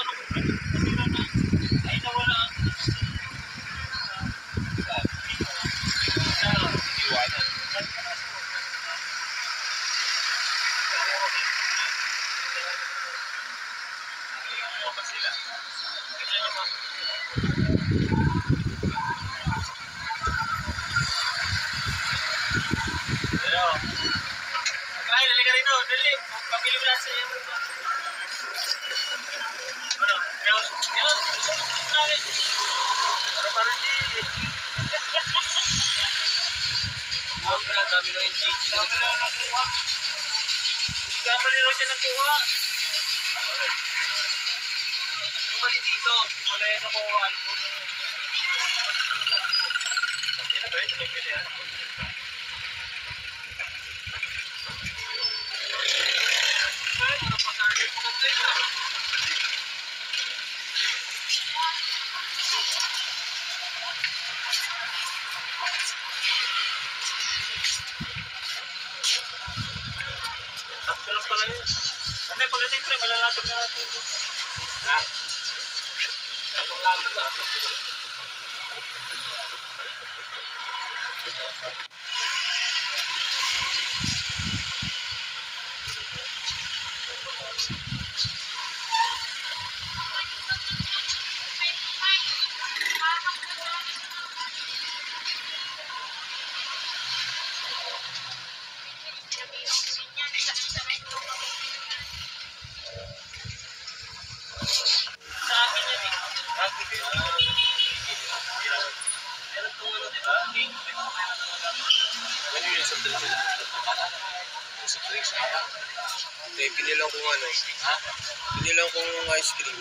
Okay, pinilang kong ano, ha? Pinilang kong ice cream.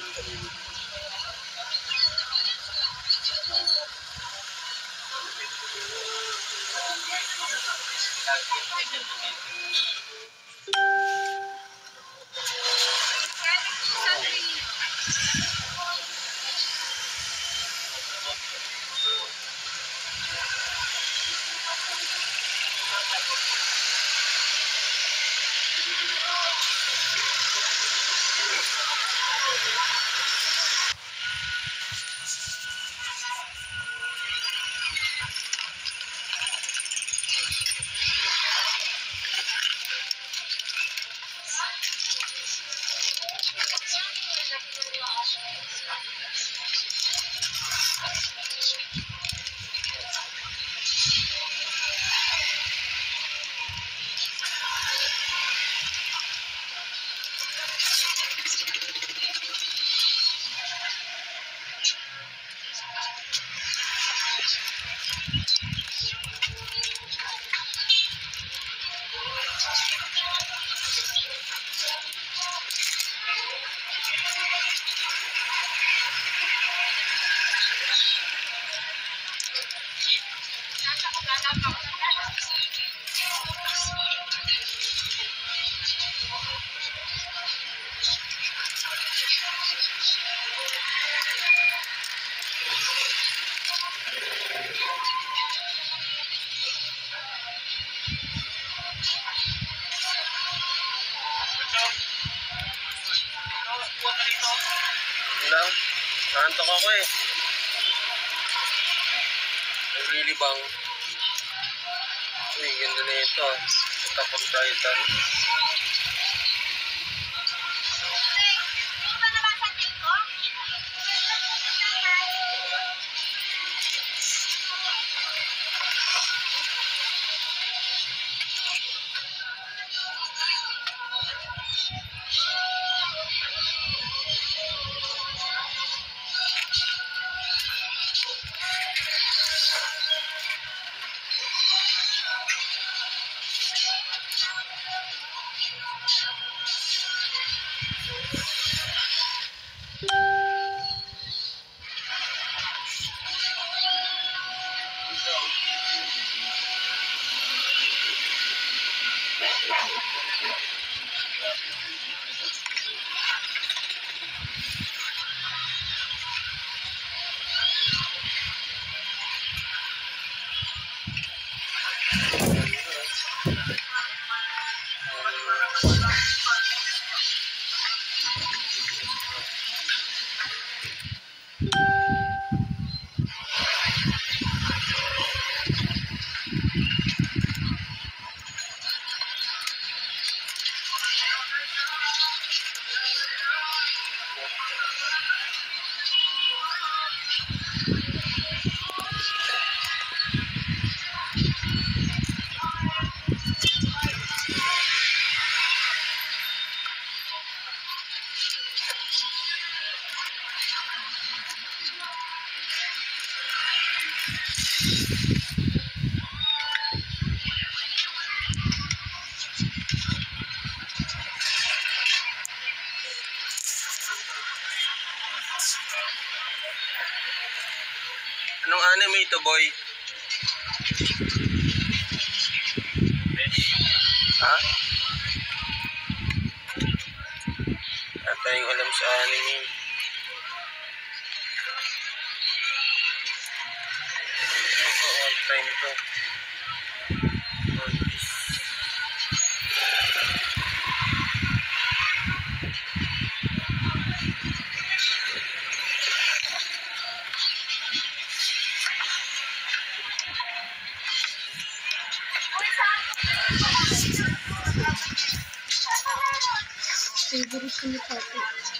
Wala, naantok ako eh. Naglilibang. Uy, ganda na ito. Attack on Titan. Anong anime ito, boy? Ha? At tayong alam sa anime. All time to. All this. Favorite ko ni Papa.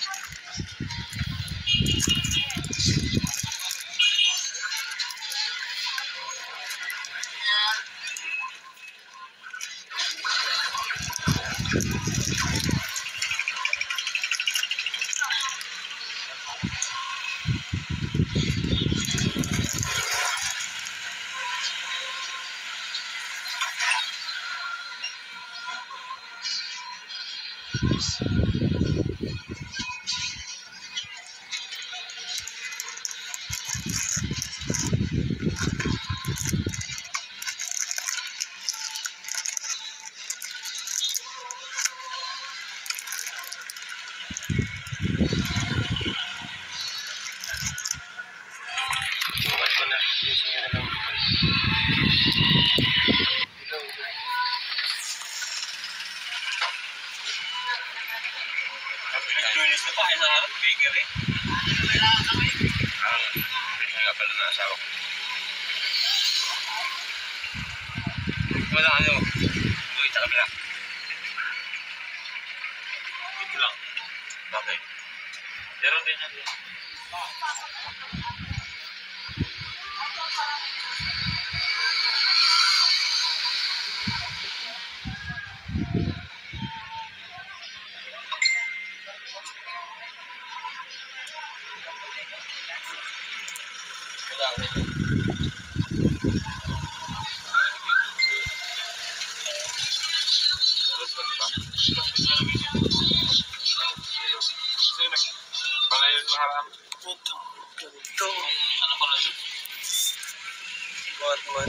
Bukas ko na. Ayusin nyo na lang. Hello. Nabilis na pa. Ay sa harap. Bakery. Ang nga pala na asawa ko. Wala ano. Uy, sa kabila. Ito lang. Bakit? Meron din yan. Wala rin. Palayon maharap. Ito. Ano pa na dito? Batman.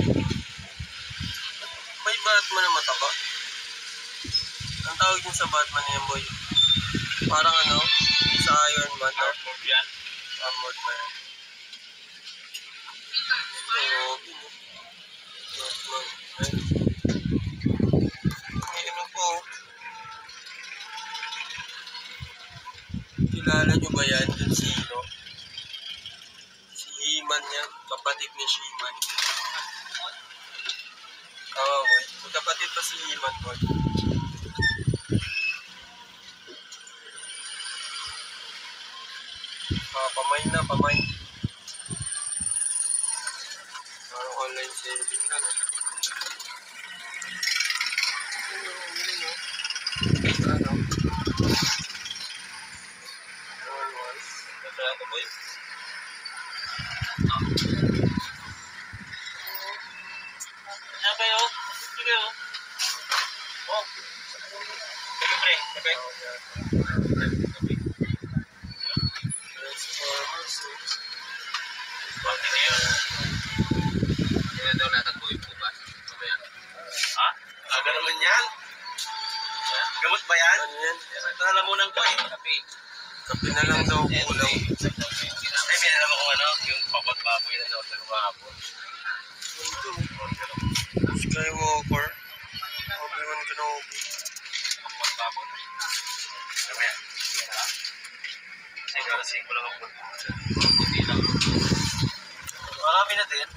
May Batman na mataba. Ang tawag din sa Batman niya, boy. Parang ano, yung sa Iron Man. Armored yan. Armored man. Batman. Ay, ano po? Kilala nyo ba yan? Yung si, no? Si He-Man yan. Kapatid ni She-Man. Boy. Magkapatid pa si He-Man, boy. Pamay na, pamay. Parang online saving lang. Ano? Masaya ko, boy. Ano kayo? Ano kayo? Oh. Pre, pre. Bakit na yun? Kaya daw natagpuin po ba? Ha? Aga naman yan. Gamot ba yan? Ano yan? Ito na lamunan ko eh. Kape. Kape na lang daw kulang. Ay, pinala mo kung ano, yung papot-baboy na daw sa lumahapon. Skywalker. Obi-Wan Kenobi. Papot-baboy. Ano yan? Kasi karasing ko lang ang puti lang. Marami na din.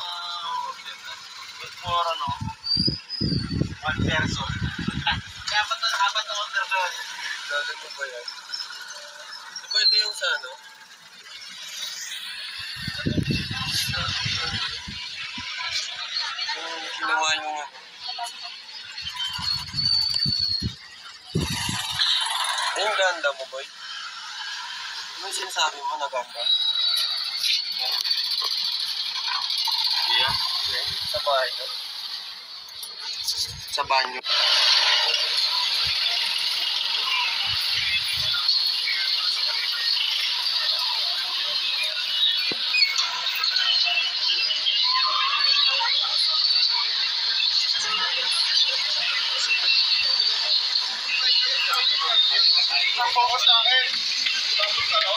Good for ano? One person. Kaya apat na order doon. Dali mo ba yan? Diba ito yung sa ano? Yung ginawa nyo nga. Yung ganda mo, boy. Ano yung sinasabi mo na ganda? Yeah. Sa bahay nyo. Sa banyo. Focus sa akin. Tapos ano?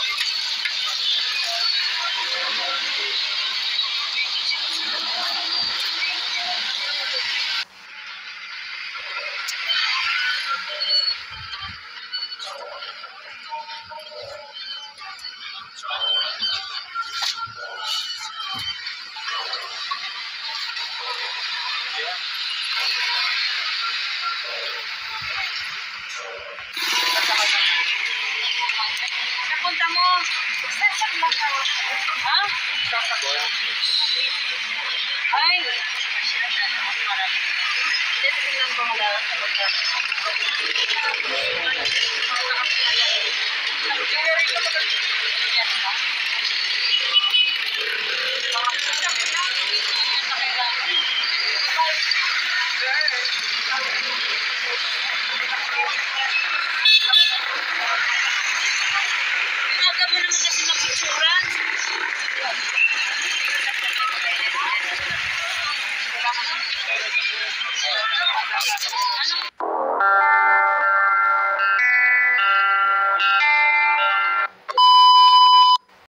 Napunta mo. Sasak lang ka. Ha? Ay. Dito tingnan ko mo lang. Aga mo naman kasi mag-picturean. Ano?